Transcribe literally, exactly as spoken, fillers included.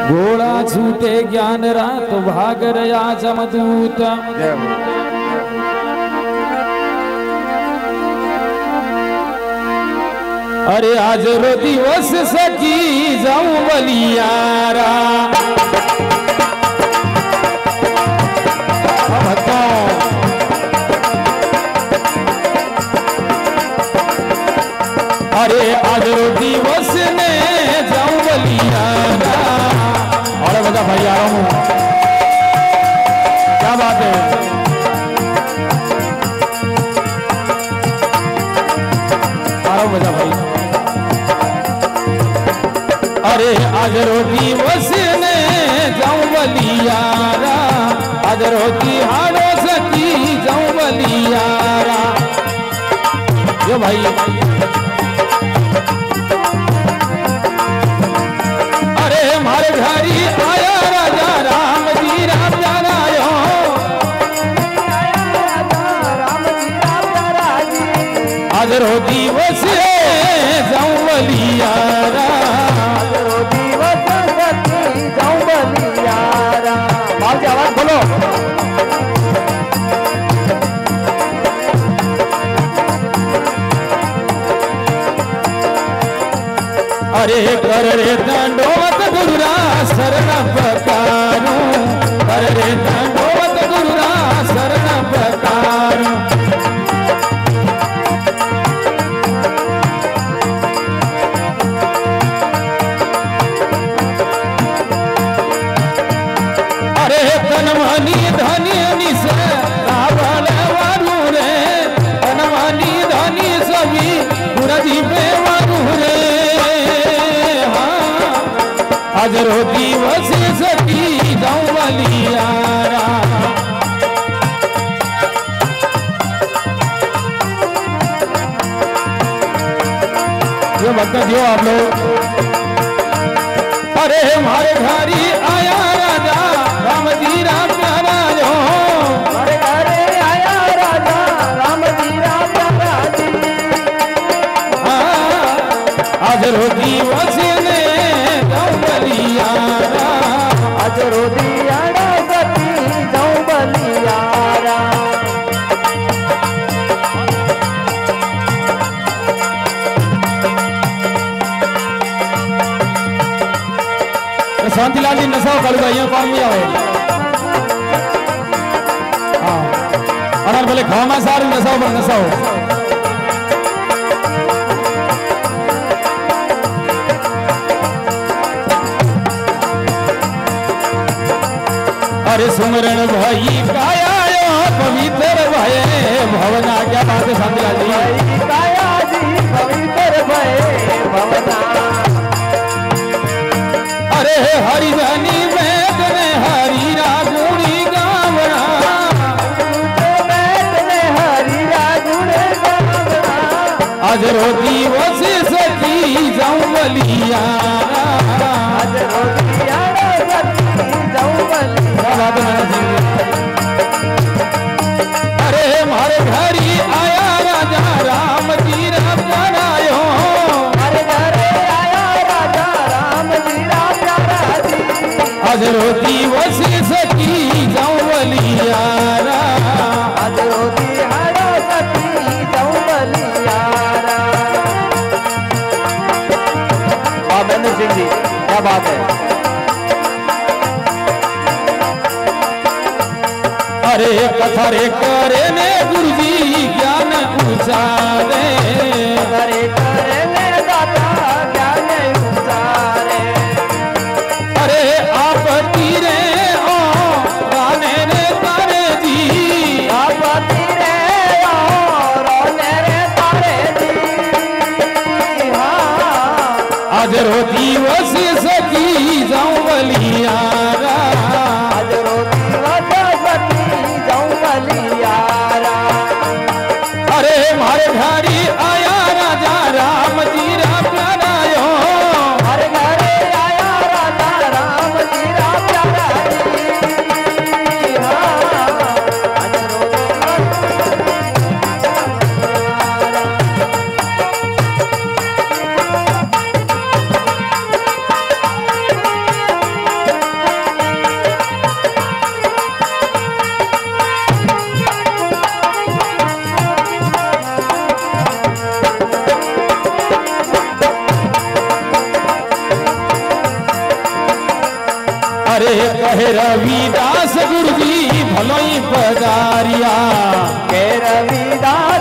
घोड़ा छूटे ज्ञान रात भाग रया जमदूत। अरे आज रो दिवस सकी जाऊं बलियारा। अरे आज रो दिवस ने जाऊं बलियारा। और बता भाई आ रहा हूं, क्या बात है। आ रहा हूं बता भाई। अरे आज रो दिवस ने जाऊं बलियारा। आज रोटी हाड़ो सकी जाऊं बलियारा। यो भाई अरे हमारे घरी आया राजा राम जी राम जरायो। आज रो दिवस जाऊं बलियारा। आवाज बोलो। अरे कर रे दंडोत गुरुरा शरण पकारू। कर रे दंडोत गुरुरा शरण पकारू। अरे तनमनी धनी निसे रावल वारू रे। तनमनी धनी सभी गुरजी पे वारू रे। आज रो दिवस सकी जाऊं बलियारा। ये बता दियो आप लोग। अरे हमारे घरी आया राजा राम जी राम जरायो। हमारे घरे आया राजा राम जी राम जरायो। आज रो दिवस ने जाऊं बलियारा। आज रो दियारा सती जाऊं बलियारा। शांतिलाल जी नसाओ कल भाइयों कौन भी आवे। हाँ और बोले खामा सार नसाओ पर नसाओ। अरे सुमरण भाई काया पवित्र भय भवना। क्या बात है शांतिलाल जी। भाई काया जी पवित्र भय भवना। अरे हरिजनी वेद ने हरि रागुणी गावना। वेद ने हरि रागुणी गावना। आज रो दिवस सकी जाऊं बलियारा। आज रो दियारा सकी जाऊं बलियारा। अरे हमारे घरी आया राजा राम जी राम जरायो। हमारे घरे आया राजा राम जी राम जरायो। आज रो दिवस सकी जाऊं बलियारा। आज रो दिहाड़ा सकी जाऊं बलियारा। महेंद्र सिंह जी क्या बात है। अरे कथा रे करे ने गुरुजी ज्ञान उचारे। करे करे ने दाता ज्ञान उचारे। अरे आप तीरे ओ गाने ने तारे जी। आप तीरे ओ रोने रे तारे जी। हाँ आज रो दिवस सकी जाऊं बलियारा। आज रो दिवस सकी जाऊं बलियारा। अरे हमारे घरी आया राजा राम जी राम जरायो। हमारे घरे आया राजा राम जी राम जरायो। रविदास गुरु जी भलो ही पधारिया के रविदास